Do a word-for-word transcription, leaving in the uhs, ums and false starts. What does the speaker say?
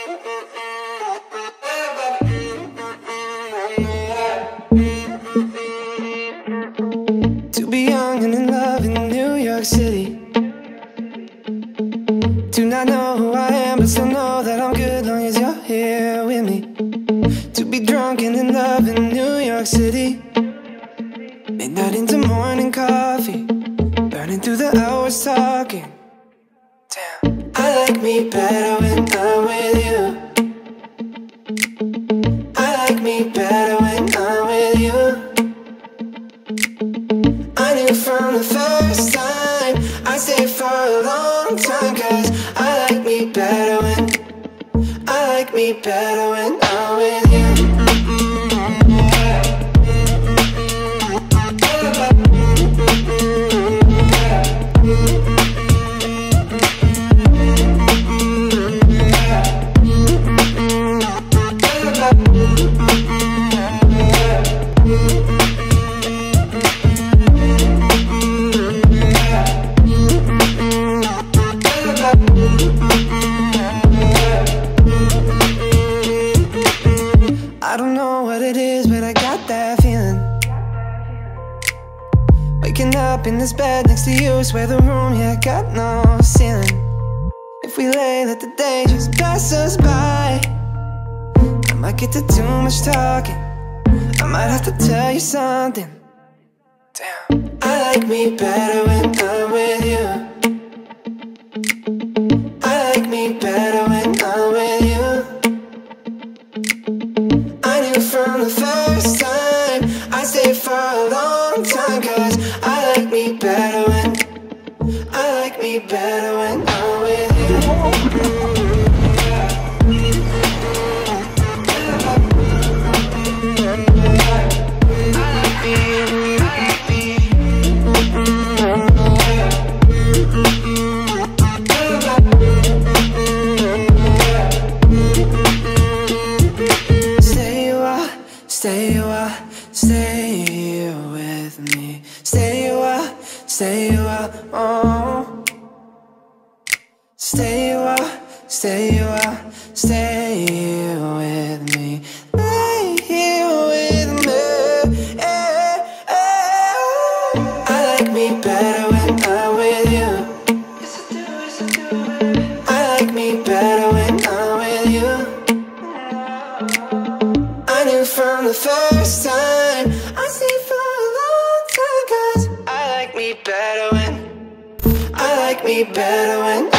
To be young and in love in New York City, to not know who I am but still know that I'm good long as you're here with me. To be drunk and in love in New York City, midnight into morning coffee, burning through the hours talking. Damn, I like me better when I'm with you. I like me better when I'm with you. I knew from the first time I'd stay for a long time, cause I like me better when I like me better when I'm with you. I don't know what it is, but I got that feeling. Waking up in this bed next to you, swear the room, yeah, got no ceiling. If we lay, let the day just pass us by. I might get to too much talking, I might have to tell you something. Damn, I like me better when I'm with you. I like me better when I'm with you. I knew from the first time I'd stay for a long time, cause I like me better when I like me better when I'm with you. Stay a while, stay a while, stay here with me. Stay a while, stay a while, oh. Stay a while, stay a while, stay here with me. Stay here with me, yeah, yeah. I like me better when I'm with you. Yes I do, yes I do. I like me better when I'm with you. I knew from the first time I'd stay for a long time, cause I like me better when I like me better when